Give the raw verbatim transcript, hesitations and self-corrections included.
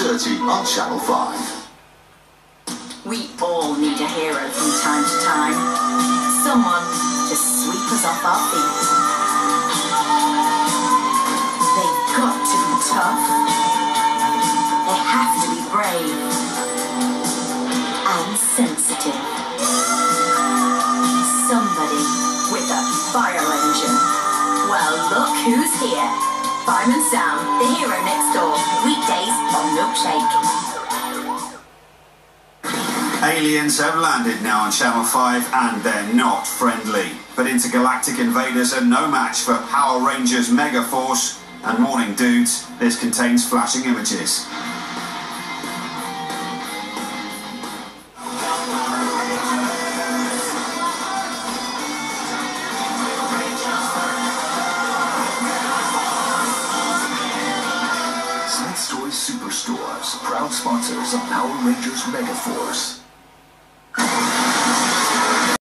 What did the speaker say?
thirty on Channel five. We all need a hero from time to time. Someone to sweep us off our feet. They've got to be tough. They have to be brave. And sensitive. Somebody with a fire engine. Well, look who's here. Fireman Sam, the hero next door. Weekdays on Milkshake. Aliens have landed now on Channel five and they're not friendly. But intergalactic invaders are no match for Power Rangers Megaforce. And morning dudes, this contains flashing images. Smith's Toy Superstores, proud sponsors of Power Rangers Megaforce.